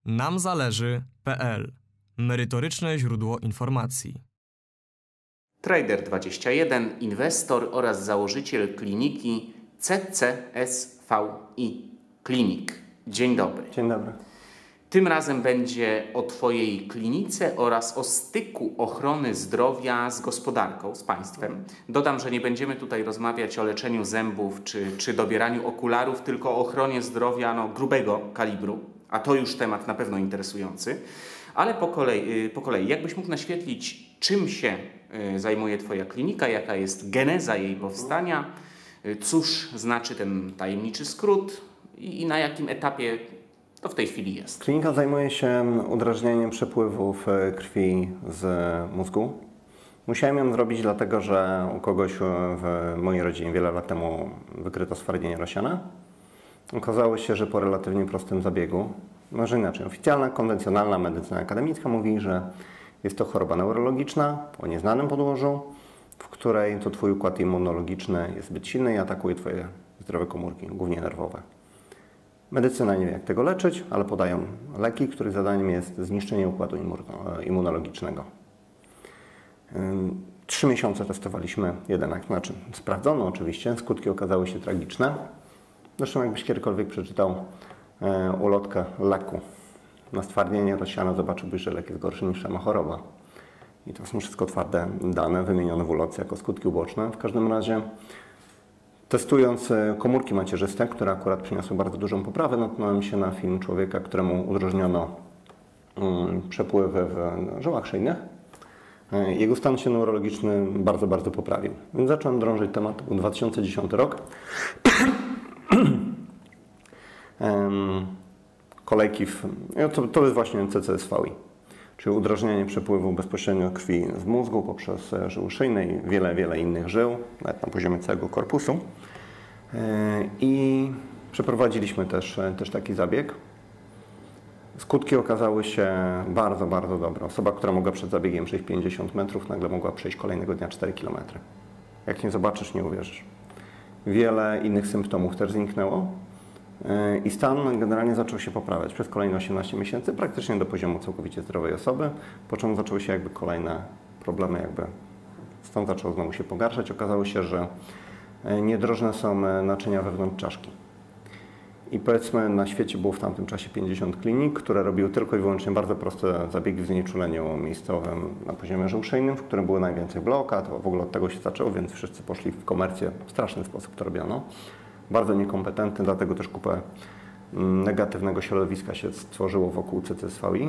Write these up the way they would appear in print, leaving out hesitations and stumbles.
namzależy.pl. Merytoryczne źródło informacji. Trader21, inwestor oraz założyciel kliniki CCSVI Klinik. Dzień dobry. Dzień dobry. Tym razem będzie o Twojej klinice oraz o styku ochrony zdrowia z gospodarką, z państwem. Dodam, że nie będziemy tutaj rozmawiać o leczeniu zębów czy dobieraniu okularów, tylko o ochronie zdrowia grubego kalibru, a to już temat na pewno interesujący. Ale po kolei, jakbyś mógł naświetlić, czym się zajmuje Twoja klinika, jaka jest geneza jej powstania, cóż znaczy ten tajemniczy skrót i na jakim etapie to w tej chwili jest? Klinika zajmuje się udrażnieniem przepływów krwi z mózgu. Musiałem ją zrobić dlatego, że u kogoś w mojej rodzinie wiele lat temu wykryto stwardnienie Rosiana. Okazało się, że po relatywnie prostym zabiegu, może inaczej, oficjalna, konwencjonalna medycyna akademicka mówi, że jest to choroba neurologiczna o nieznanym podłożu, w której to Twój układ immunologiczny jest zbyt silny i atakuje Twoje zdrowe komórki, głównie nerwowe. Medycyna nie wie, jak tego leczyć, ale podają leki, których zadaniem jest zniszczenie układu immunologicznego. 3 miesiące testowaliśmy jednak, sprawdzono oczywiście, skutki okazały się tragiczne. Zresztą jakbyś kiedykolwiek przeczytał ulotkę leku na stwardnienie Rosiana, zobaczyłbyś, że lek jest gorszy niż sama choroba. I to są wszystko twarde dane wymienione w ulotce jako skutki uboczne. W każdym razie, testując komórki macierzyste, które akurat przyniosły bardzo dużą poprawę, natknąłem się na film człowieka, któremu udrożniono przepływy w żyłach szyjnych. Jego stan się neurologiczny bardzo, bardzo poprawił. Więc zacząłem drążyć temat. To był 2010 rok. Kolejki to jest właśnie CCSVI, czyli udrażnienie przepływu bezpośrednio krwi z mózgu poprzez żyły szyjne i wiele innych żył, nawet na poziomie całego korpusu. I przeprowadziliśmy też taki zabieg. Skutki okazały się bardzo, bardzo dobre. Osoba, która mogła przed zabiegiem przejść 50 metrów, nagle mogła przejść kolejnego dnia 4 km. Jak nie zobaczysz, nie uwierzysz. Wiele innych symptomów też zniknęło. I stan generalnie zaczął się poprawiać przez kolejne 18 miesięcy, praktycznie do poziomu całkowicie zdrowej osoby, po czym zaczęły się kolejne problemy, stan zaczął znowu się pogarszać. Okazało się, że niedrożne są naczynia wewnątrz czaszki. I powiedzmy, na świecie było w tamtym czasie 50 klinik, które robiły tylko i wyłącznie bardzo proste zabiegi w znieczuleniu miejscowym na poziomie żył szyjnym, w którym było najwięcej blokad. To w ogóle od tego się zaczęło, więc wszyscy poszli w komercję. W straszny sposób to robiono. Bardzo niekompetentny, dlatego też kupę negatywnego środowiska się stworzyło wokół CCSVI.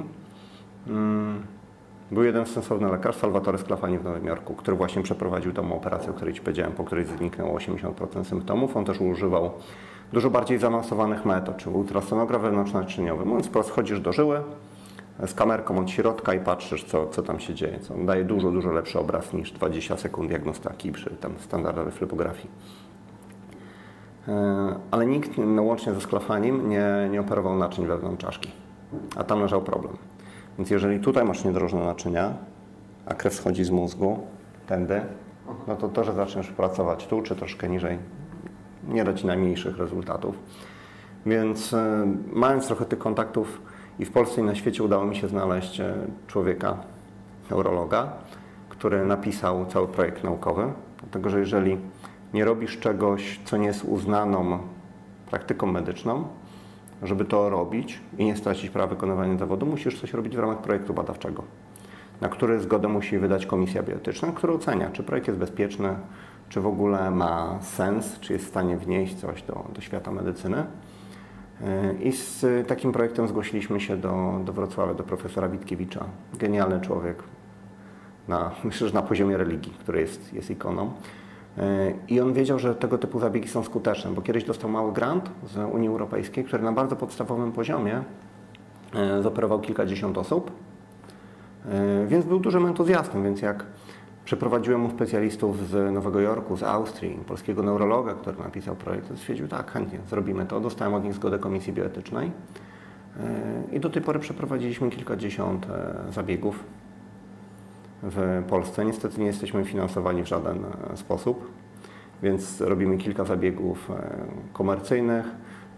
Był jeden sensowny lekarz, Salvatore Sclafani w Nowym Jorku, który właśnie przeprowadził tą operację, o której Ci powiedziałem, po której zniknęło 80% symptomów. On też używał dużo bardziej zaawansowanych metod, czyli ultrasonograf wewnątrznaczyniowy. Mówiąc wprost, chodzisz do żyły z kamerką od środka i patrzysz, co tam się dzieje. Co daje dużo lepszy obraz niż 20 sekund diagnostaki przy standardowej flipografii. Ale nikt, łącznie ze Sclafanim, nie operował naczyń wewnątrz czaszki, a tam leżał problem. Więc jeżeli tutaj masz niedrożne naczynia, a krew schodzi z mózgu, tędy, no to że zaczniesz pracować tu, czy troszkę niżej, nie da Ci najmniejszych rezultatów. Więc mając trochę tych kontaktów i w Polsce i na świecie udało mi się znaleźć człowieka, neurologa, który napisał cały projekt naukowy, dlatego że jeżeli nie robisz czegoś, co nie jest uznaną praktyką medyczną, żeby to robić i nie stracić prawa wykonywania zawodu, musisz coś robić w ramach projektu badawczego, na który zgodę musi wydać komisja bioetyczna, która ocenia, czy projekt jest bezpieczny, czy w ogóle ma sens, czy jest w stanie wnieść coś do świata medycyny. I z takim projektem zgłosiliśmy się do Wrocławia, do profesora Witkiewicza. Genialny człowiek, myślę, że na poziomie religii, który jest ikoną. I on wiedział, że tego typu zabiegi są skuteczne, bo kiedyś dostał mały grant z Unii Europejskiej, który na bardzo podstawowym poziomie zoperował kilkadziesiąt osób, więc był dużym entuzjastą, więc jak przeprowadziłem mu specjalistów z Nowego Jorku, z Austrii, polskiego neurologa, który napisał projekt, to stwierdził, tak, chętnie zrobimy to. Dostałem od nich zgodę komisji bioetycznej i do tej pory przeprowadziliśmy kilkadziesiąt zabiegów w Polsce. Niestety nie jesteśmy finansowani w żaden sposób, więc robimy kilka zabiegów komercyjnych,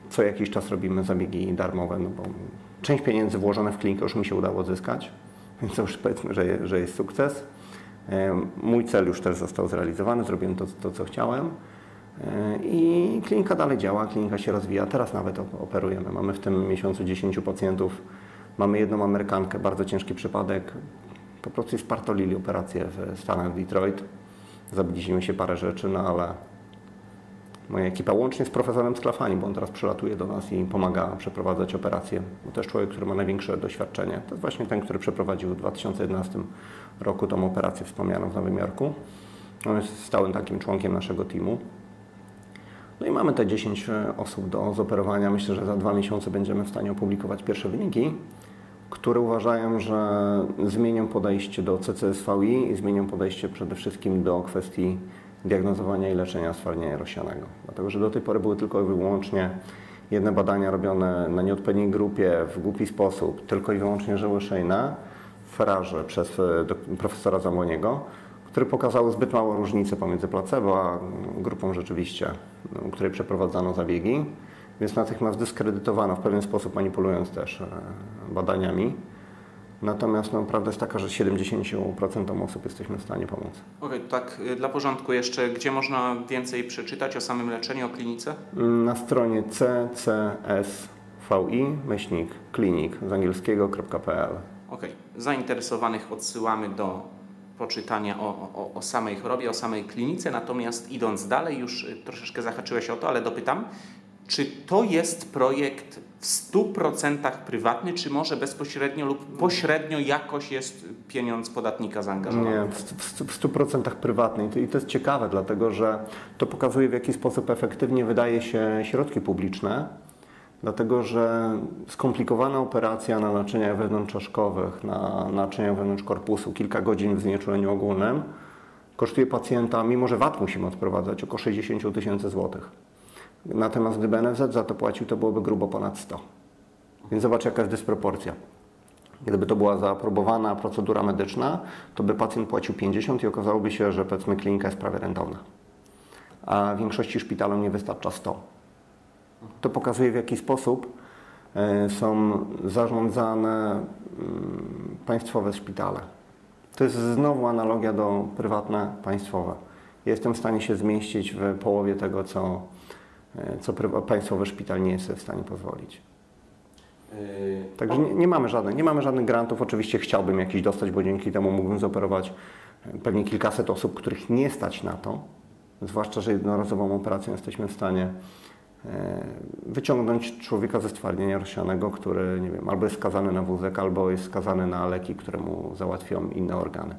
Co jakiś czas robimy zabiegi darmowe, no bo część pieniędzy włożone w klinikę już mi się udało zyskać, więc to już powiedzmy, że jest sukces. Mój cel już też został zrealizowany, zrobiłem to co chciałem i klinika dalej działa, klinika się rozwija. Teraz nawet operujemy. Mamy w tym miesiącu 10 pacjentów. Mamy jedną Amerykankę, bardzo ciężki przypadek. Po prostu spartolili operację w Stanach, Detroit. Zabiliśmy się parę rzeczy, no ale moja ekipa łącznie z profesorem Sclafani, bo on teraz przylatuje do nas i pomaga przeprowadzać operacje. To też człowiek, który ma największe doświadczenie. To jest właśnie ten, który przeprowadził w 2011 roku tą operację wspomnianą w Nowym Jorku. On jest stałym takim członkiem naszego teamu. No i mamy te 10 osób do zoperowania. Myślę, że za 2 miesiące będziemy w stanie opublikować pierwsze wyniki, które uważają, że zmienią podejście do CCSVI i zmienią podejście przede wszystkim do kwestii diagnozowania i leczenia stwardnienia rozsianego. Dlatego, że do tej pory były tylko i wyłącznie jedne badania robione na nieodpowiedniej grupie, w głupi sposób, tylko i wyłącznie żyły szyjne w Ferrarze przez profesora Zamłoniego, które pokazały zbyt małe różnice pomiędzy placebo a grupą rzeczywiście, u której przeprowadzano zabiegi, więc natychmiast dyskredytowano w pewien sposób, manipulując też badaniami. Natomiast prawda jest taka, że 70% osób jesteśmy w stanie pomóc. Okej, tak dla porządku jeszcze, gdzie można więcej przeczytać o samym leczeniu, o klinice? Na stronie ccsvi-klinik z angielskiego.pl. Okej, zainteresowanych odsyłamy do poczytania o samej chorobie, o samej klinice, natomiast idąc dalej, już troszeczkę zahaczyłeś o to, ale dopytam, czy to jest projekt w 100% prywatny, czy może bezpośrednio lub pośrednio jakoś jest pieniądz podatnika zaangażowany? Nie, w 100% prywatny. I to jest ciekawe, dlatego że to pokazuje, w jaki sposób efektywnie wydaje się środki publiczne, dlatego że skomplikowana operacja na naczyniach wewnątrzczaszkowych, na naczyniach wewnątrz korpusu, kilka godzin w znieczuleniu ogólnym, kosztuje pacjenta, mimo że VAT musimy odprowadzać, około 60 000 złotych. Natomiast gdyby NFZ za to płacił, to byłoby grubo ponad 100. Więc zobacz, jaka jest dysproporcja. Gdyby to była zaaprobowana procedura medyczna, to by pacjent płacił 50 i okazałoby się, że powiedzmy klinika jest prawie rentowna. A większości szpitalom nie wystarcza 100. To pokazuje, w jaki sposób są zarządzane państwowe szpitale. To jest znowu analogia do prywatne, państwowe. Jestem w stanie się zmieścić w połowie tego, co państwowy szpital nie jest w stanie pozwolić. Także nie mamy żadnych grantów. Oczywiście chciałbym jakiś dostać, bo dzięki temu mógłbym zoperować pewnie kilkaset osób, których nie stać na to. Zwłaszcza, że jednorazową operacją jesteśmy w stanie wyciągnąć człowieka ze stwardnienia rozsianego, który, nie wiem, albo jest skazany na wózek, albo jest skazany na leki, które mu załatwią inne organy.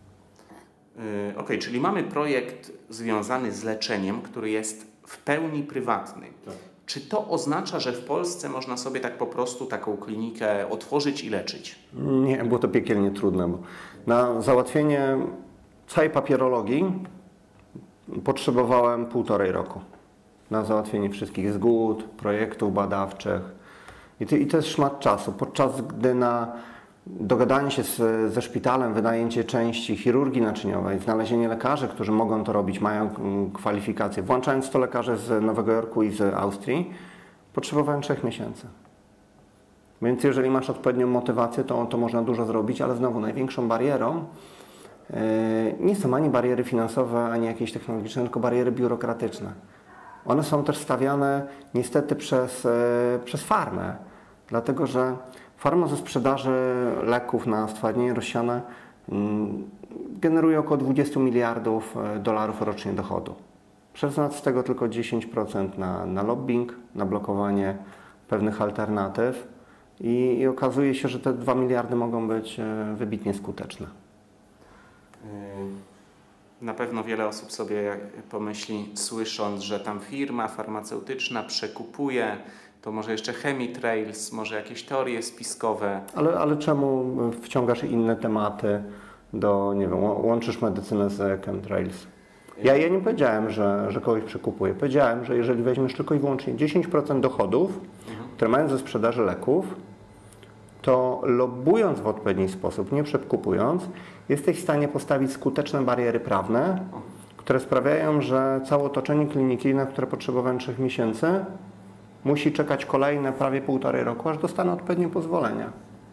Okej, czyli mamy projekt związany z leczeniem, który jest w pełni prywatny. Tak. Czy to oznacza, że w Polsce można sobie tak po prostu taką klinikę otworzyć i leczyć? Nie, było to piekielnie trudne, bo na załatwienie całej papierologii potrzebowałem 1,5 roku. Na załatwienie wszystkich zgód, projektów badawczych. I to jest szmat czasu, podczas gdy na dogadanie się ze szpitalem, wynajęcie części chirurgii naczyniowej, znalezienie lekarzy, którzy mogą to robić, mają kwalifikacje, włączając to lekarzy z Nowego Jorku i z Austrii, potrzebowałem 3 miesięcy. Więc jeżeli masz odpowiednią motywację, to można dużo zrobić, ale znowu największą barierą nie są ani bariery finansowe, ani jakieś technologiczne, tylko bariery biurokratyczne. One są też stawiane niestety przez farmę, dlatego że farma ze sprzedaży leków na stwardnienie rozsiane generuje około 20 miliardów dolarów rocznie dochodu. Przeznacz z tego tylko 10% na lobbying, na blokowanie pewnych alternatyw i okazuje się, że te 2 miliardy mogą być wybitnie skuteczne. Na pewno wiele osób sobie pomyśli, słysząc, że tam firma farmaceutyczna przekupuje, to może jeszcze chemitrails, może jakieś teorie spiskowe. Ale czemu wciągasz inne tematy nie wiem, łączysz medycynę z chemtrails? Ja nie powiedziałem, że kogoś przekupuje. Powiedziałem, że jeżeli weźmiesz tylko i wyłącznie 10% dochodów, które mają ze sprzedaży leków, to lobbując w odpowiedni sposób, nie przekupując, jesteś w stanie postawić skuteczne bariery prawne, które sprawiają, że całe otoczenie kliniki, na które potrzebowałem 3 miesięcy, musi czekać kolejne prawie 1,5 roku, aż dostanie odpowiednie pozwolenia.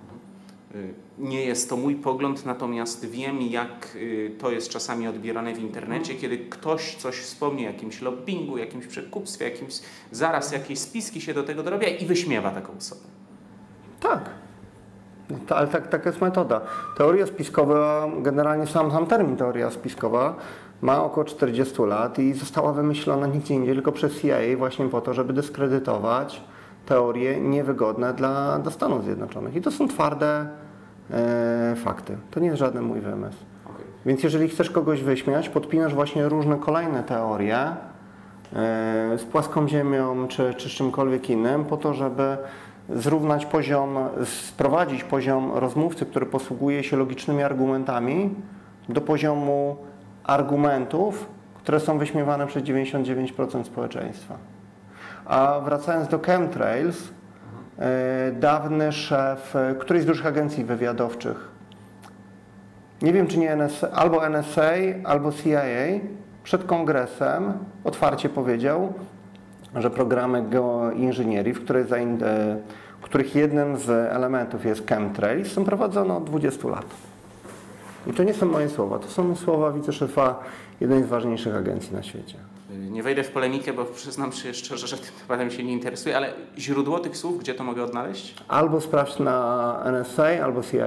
Nie jest to mój pogląd, natomiast wiem, jak to jest czasami odbierane w internecie, kiedy ktoś coś wspomni o jakimś lobbingu, jakimś przekupstwie, zaraz jakieś spiski się do tego dorabia i wyśmiewa taką osobę. Tak. Ale taka jest metoda. Teoria spiskowa, generalnie sam termin teoria spiskowa ma około 40 lat i została wymyślona nigdzie indziej, tylko przez CIA właśnie po to, żeby dyskredytować teorie niewygodne dla Stanów Zjednoczonych. I to są twarde fakty. To nie jest żaden mój wymysł. Okay. Więc jeżeli chcesz kogoś wyśmiać, podpinasz właśnie różne kolejne teorie z płaską ziemią czy z czymkolwiek innym po to, żeby zrównać poziom, sprowadzić poziom rozmówcy, który posługuje się logicznymi argumentami, do poziomu argumentów, które są wyśmiewane przez 99% społeczeństwa. A wracając do chemtrails, dawny szef którejś z dużych agencji wywiadowczych, nie wiem czy nie albo NSA, albo CIA, przed kongresem otwarcie powiedział, że programy geoinżynierii, których jednym z elementów jest chemtrails, są prowadzone od 20 lat. I to nie są moje słowa, to są słowa wiceszefa jednej z ważniejszych agencji na świecie. Nie wejdę w polemikę, bo przyznam się szczerze, że tym tematem się nie interesuję, ale źródło tych słów, gdzie to mogę odnaleźć? Albo sprawdź na NSA, albo CIA.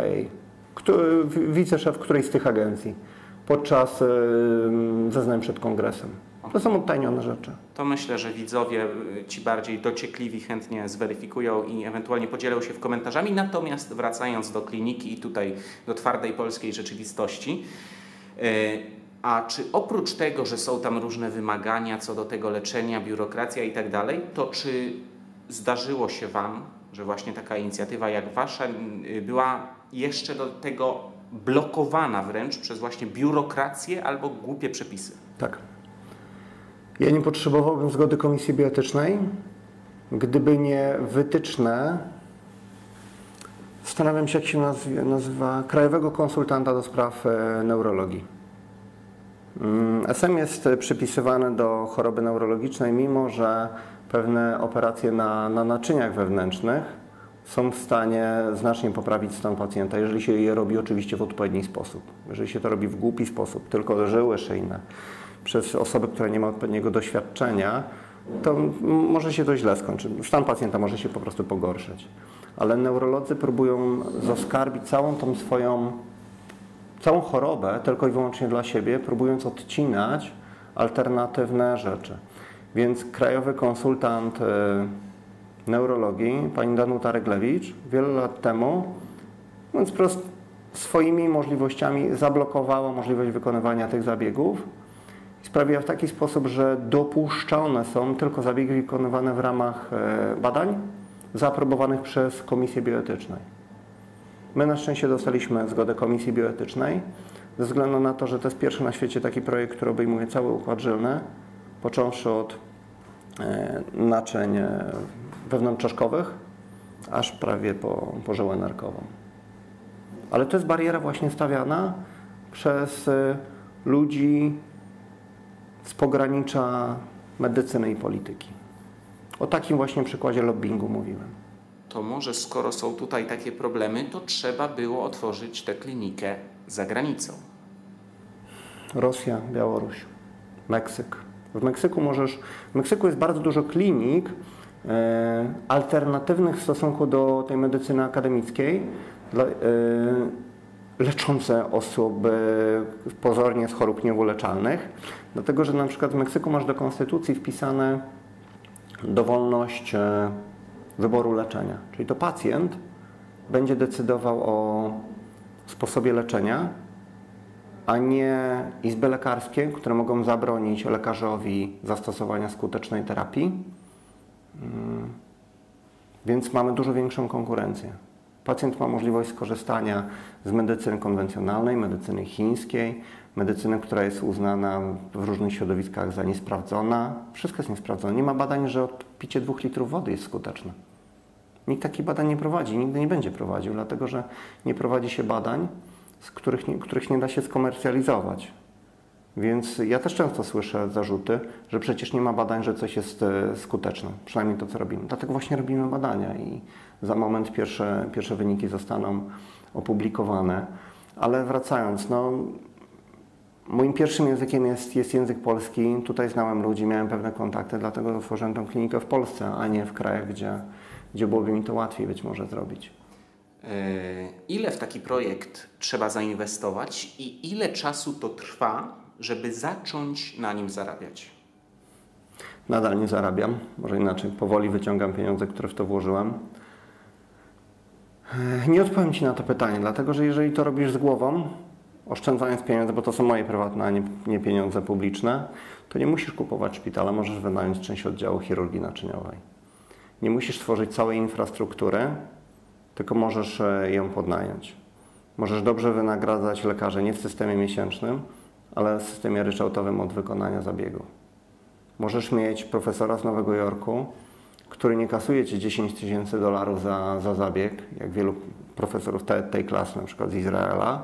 Wiceszef którejś z tych agencji podczas zeznań przed kongresem. To są odtajnione rzeczy. To myślę, że widzowie ci bardziej dociekliwi chętnie zweryfikują i ewentualnie podzielą się w komentarzami. Natomiast wracając do kliniki i tutaj do twardej polskiej rzeczywistości, a czy oprócz tego, że są tam różne wymagania co do tego leczenia, biurokracja i tak dalej, to czy zdarzyło się Wam, że właśnie taka inicjatywa jak Wasza była jeszcze do tego blokowana wręcz przez właśnie biurokrację albo głupie przepisy? Tak. Ja nie potrzebowałbym zgody Komisji Bioetycznej, gdyby nie wytyczne, zastanawiam się jak się nazywa, Krajowego Konsultanta do Spraw Neurologii. SM jest przypisywany do choroby neurologicznej, mimo że pewne operacje na naczyniach wewnętrznych są w stanie znacznie poprawić stan pacjenta, jeżeli się je robi oczywiście w odpowiedni sposób. Jeżeli się to robi w głupi sposób, tylko żyły szyjne, przez osoby, które nie ma odpowiedniego doświadczenia, to może się to źle skończyć. Stan pacjenta może się po prostu pogorszyć. Ale neurolodzy próbują zaskarbić całą chorobę tylko i wyłącznie dla siebie, próbując odcinać alternatywne rzeczy. Więc krajowy konsultant neurologii, pani Danuta Reglewicz, wiele lat temu, mówiąc wprost, swoimi możliwościami zablokowała możliwość wykonywania tych zabiegów i sprawiła w taki sposób, że dopuszczone są tylko zabiegi wykonywane w ramach badań zaaprobowanych przez Komisję Bioetyczną. My na szczęście dostaliśmy zgodę Komisji Bioetycznej, ze względu na to, że to jest pierwszy na świecie taki projekt, który obejmuje cały układ żylny, począwszy od naczyń wewnątrzczaszkowych, aż prawie po żyłę nerkową. Ale to jest bariera właśnie stawiana przez ludzi z pogranicza medycyny i polityki. O takim właśnie przykładzie lobbingu mówiłem. To może skoro są tutaj takie problemy, to trzeba było otworzyć tę klinikę za granicą. Rosja, Białoruś, Meksyk. W Meksyku jest bardzo dużo klinik alternatywnych w stosunku do tej medycyny akademickiej, leczące osoby pozornie z chorób nieuleczalnych, dlatego że na przykład w Meksyku masz do konstytucji wpisane dowolność wyboru leczenia. Czyli to pacjent będzie decydował o sposobie leczenia, a nie izby lekarskie, które mogą zabronić lekarzowi zastosowania skutecznej terapii. Więc mamy dużo większą konkurencję. Pacjent ma możliwość skorzystania z medycyny konwencjonalnej, medycyny chińskiej, medycyny, która jest uznana w różnych środowiskach za niesprawdzona. Wszystko jest niesprawdzone. Nie ma badań, że picie 2 litrów wody jest skuteczne. Nikt takich badań nie prowadzi, nigdy nie będzie prowadził, dlatego że nie prowadzi się badań, z których nie da się skomercjalizować. Więc ja też często słyszę zarzuty, że przecież nie ma badań, że coś jest skuteczne, przynajmniej to, co robimy. Dlatego właśnie robimy badania i za moment pierwsze wyniki zostaną opublikowane. Ale wracając, no, moim pierwszym językiem jest język polski. Tutaj znałem ludzi, miałem pewne kontakty, dlatego otworzyłem tę klinikę w Polsce, a nie w krajach, gdzie byłoby mi to łatwiej być może zrobić. Ile w taki projekt trzeba zainwestować i ile czasu to trwa, żeby zacząć na nim zarabiać? Nadal nie zarabiam, może inaczej, powoli wyciągam pieniądze, które w to włożyłem. Nie odpowiem Ci na to pytanie, dlatego że jeżeli to robisz z głową, oszczędzając pieniądze, bo to są moje prywatne, a nie pieniądze publiczne, to nie musisz kupować szpitala, możesz wynająć część oddziału chirurgii naczyniowej. Nie musisz tworzyć całej infrastruktury, tylko możesz ją podnająć. Możesz dobrze wynagradzać lekarzy nie w systemie miesięcznym, ale w systemie ryczałtowym od wykonania zabiegu. Możesz mieć profesora z Nowego Jorku, który nie kasuje Ci $10,000 za zabieg, jak wielu profesorów tej klasy, na przykład z Izraela,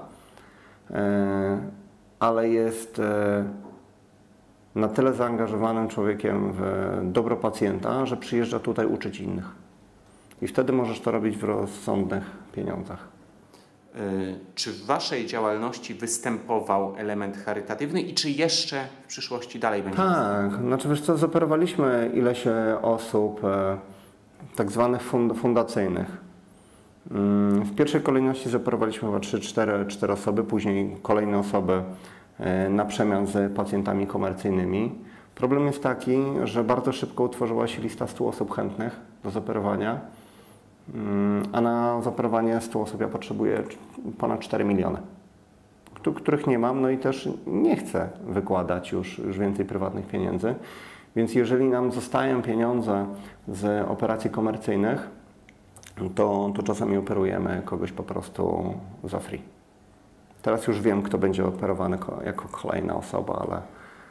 ale jest na tyle zaangażowanym człowiekiem w dobro pacjenta, że przyjeżdża tutaj uczyć innych. I wtedy możesz to robić w rozsądnych pieniądzach. Czy w Waszej działalności występował element charytatywny i czy jeszcze w przyszłości dalej będzie? Tak, znaczy wiesz co, zoperowaliśmy ileś osób tak zwanych fundacyjnych. W pierwszej kolejności zoperowaliśmy chyba 3-4 osoby, później kolejne osoby na przemian z pacjentami komercyjnymi. Problem jest taki, że bardzo szybko utworzyła się lista 100 osób chętnych do zoperowania, a na zoperowanie 100 osób ja potrzebuję ponad 4 miliony, których nie mam, no i też nie chcę wykładać już więcej prywatnych pieniędzy. Więc jeżeli nam zostają pieniądze z operacji komercyjnych, to czasami operujemy kogoś po prostu za free. Teraz już wiem, kto będzie operowany jako kolejna osoba, ale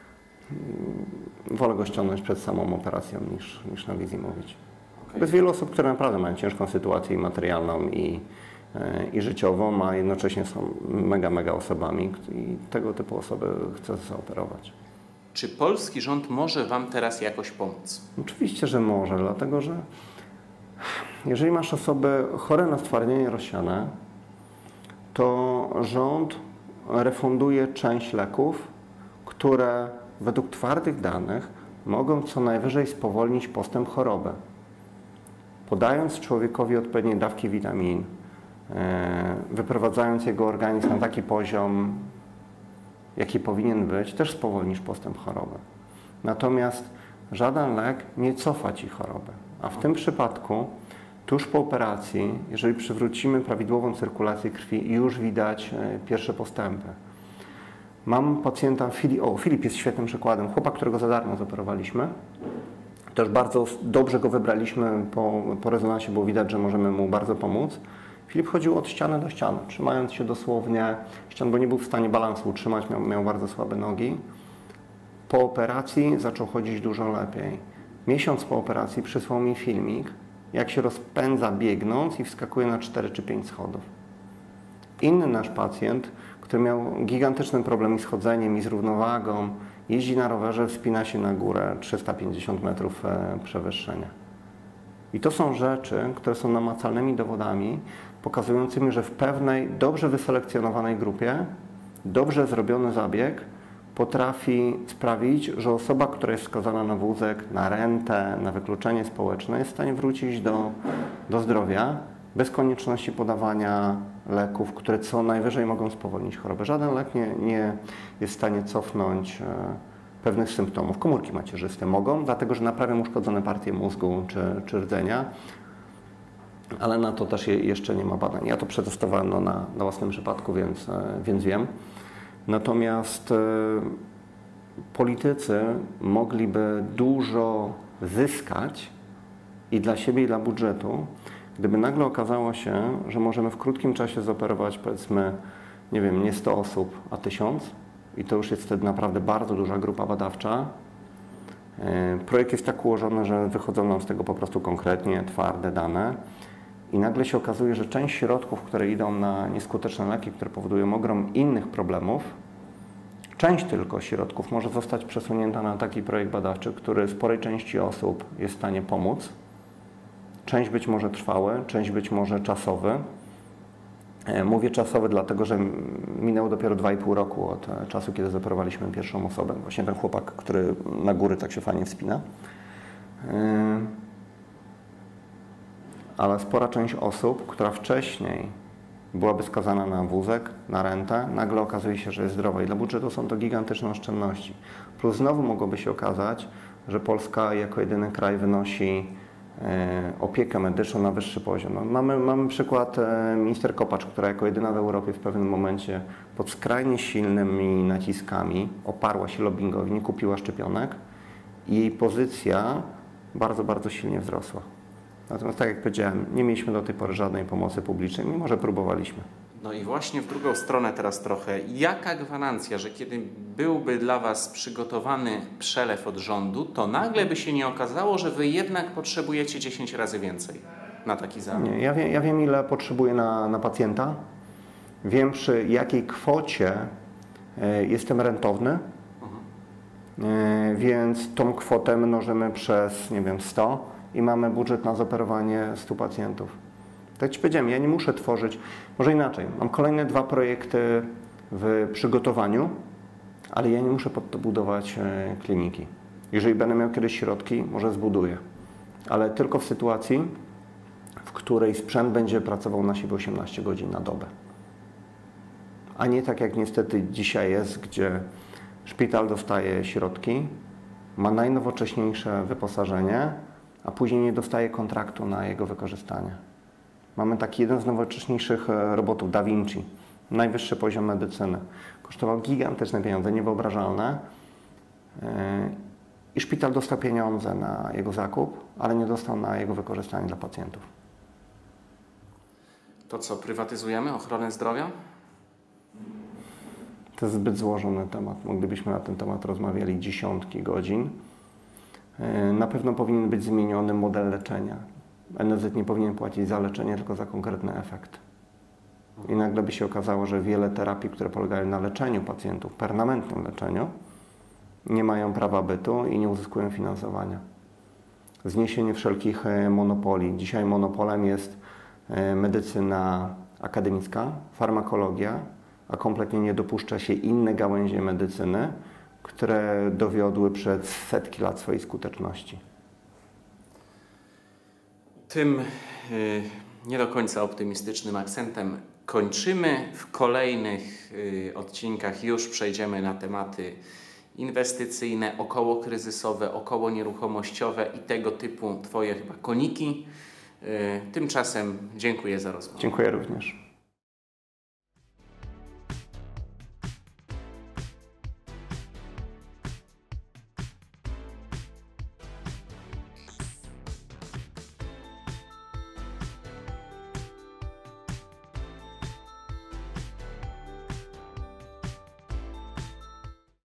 wolę go ściągnąć przed samą operacją niż na wizji mówić. Okay. Jest wielu osób, które naprawdę mają ciężką sytuację materialną i życiową, a jednocześnie są mega osobami i tego typu osoby chcę zaoperować. Czy polski rząd może Wam teraz jakoś pomóc? Oczywiście, że może, dlatego że jeżeli masz osoby chore na stwardnienie rozsiane, to rząd refunduje część leków, które według twardych danych mogą co najwyżej spowolnić postęp choroby. Podając człowiekowi odpowiednie dawki witamin, wyprowadzając jego organizm na taki poziom, jaki powinien być, też spowolnisz postęp choroby. Natomiast żaden lek nie cofa Ci choroby. A w tym przypadku tuż po operacji, jeżeli przywrócimy prawidłową cyrkulację krwi, już widać pierwsze postępy. Mam pacjenta, Filip jest świetnym przykładem, chłopak, którego za darmo zoperowaliśmy. Też bardzo dobrze go wybraliśmy, po rezonansie było widać, że możemy mu bardzo pomóc. Filip chodził od ściany do ściany, trzymając się dosłownie ścian, bo nie był w stanie balansu utrzymać, miał bardzo słabe nogi. Po operacji zaczął chodzić dużo lepiej. Miesiąc po operacji przysłał mi filmik, jak się rozpędza biegnąc i wskakuje na 4 czy 5 schodów. Inny nasz pacjent, który miał gigantyczny problem z chodzeniem i z równowagą, jeździ na rowerze, wspina się na górę 350 metrów przewyższenia. I to są rzeczy, które są namacalnymi dowodami pokazującymi, że w pewnej dobrze wyselekcjonowanej grupie dobrze zrobiony zabieg potrafi sprawić, że osoba, która jest skazana na wózek, na rentę, na wykluczenie społeczne, jest w stanie wrócić do zdrowia bez konieczności podawania leków, które co najwyżej mogą spowolnić chorobę. Żaden lek nie jest w stanie cofnąć pewnych symptomów. Komórki macierzyste mogą, dlatego że naprawią uszkodzone partie mózgu czy rdzenia, ale na to też jeszcze nie ma badań. Ja to przetestowałem na własnym przypadku, więc wiem. Natomiast politycy mogliby dużo zyskać i dla siebie, i dla budżetu, gdyby nagle okazało się, że możemy w krótkim czasie zoperować, powiedzmy, nie wiem, nie 100 osób, a 1000 i to już jest wtedy naprawdę bardzo duża grupa badawcza. Projekt jest tak ułożony, że wychodzą nam z tego po prostu konkretnie twarde dane i nagle się okazuje, że część środków, które idą na nieskuteczne leki, które powodują ogrom innych problemów, część tylko środków może zostać przesunięta na taki projekt badawczy, który sporej części osób jest w stanie pomóc. Część być może trwały, część być może czasowy. Mówię czasowy, dlatego że minęło dopiero 2,5 roku od czasu, kiedy zaoperowaliśmy pierwszą osobę. Właśnie ten chłopak, który na góry tak się fajnie wspina. Ale spora część osób, która wcześniej byłaby skazana na wózek, na rentę, nagle okazuje się, że jest zdrowa i dla budżetu są to gigantyczne oszczędności. Plus znowu mogłoby się okazać, że Polska jako jedyny kraj wynosi opiekę medyczną na wyższy poziom. No, mamy przykład minister Kopacz, która jako jedyna w Europie w pewnym momencie pod skrajnie silnymi naciskami oparła się lobbingowi, nie kupiła szczepionek i jej pozycja bardzo, bardzo silnie wzrosła. Natomiast tak jak powiedziałem, nie mieliśmy do tej pory żadnej pomocy publicznej, mimo że próbowaliśmy. No i właśnie w drugą stronę teraz trochę. Jaka gwarancja, że kiedy byłby dla Was przygotowany przelew od rządu, to nagle by się nie okazało, że Wy jednak potrzebujecie 10 razy więcej na taki zabieg? Nie, ja wiem, ile potrzebuję na pacjenta. Wiem, przy jakiej kwocie jestem rentowny, więc tą kwotę mnożymy przez, nie wiem, 100 i mamy budżet na zoperowanie 100 pacjentów. Tak Ci powiedziałem, ja nie muszę tworzyć, może inaczej, mam kolejne 2 projekty w przygotowaniu, ale ja nie muszę pod to budować kliniki. Jeżeli będę miał kiedyś środki, może zbuduję, ale tylko w sytuacji, w której sprzęt będzie pracował na siebie 18 godzin na dobę. A nie tak jak niestety dzisiaj jest, gdzie szpital dostaje środki, ma najnowocześniejsze wyposażenie, a później nie dostaje kontraktu na jego wykorzystanie. Mamy taki jeden z nowocześniejszych robotów, Da Vinci, najwyższy poziom medycyny. Kosztował gigantyczne pieniądze, niewyobrażalne. I szpital dostał pieniądze na jego zakup, ale nie dostał na jego wykorzystanie dla pacjentów. To co, prywatyzujemy ochronę zdrowia? To jest zbyt złożony temat. Moglibyśmy na ten temat rozmawiali dziesiątki godzin. Na pewno powinien być zmieniony model leczenia. NFZ nie powinien płacić za leczenie, tylko za konkretny efekt. I nagle by się okazało, że wiele terapii, które polegają na leczeniu pacjentów, permanentnym leczeniu, nie mają prawa bytu i nie uzyskują finansowania. Zniesienie wszelkich monopoli. Dzisiaj monopolem jest medycyna akademicka, farmakologia, a kompletnie nie dopuszcza się inne gałęzie medycyny, które dowiodły przez setki lat swojej skuteczności. Tym nie do końca optymistycznym akcentem kończymy. W kolejnych odcinkach już przejdziemy na tematy inwestycyjne, okołokryzysowe, okołonieruchomościowe i tego typu Twoje chyba koniki. Tymczasem dziękuję za rozmowę. Dziękuję również.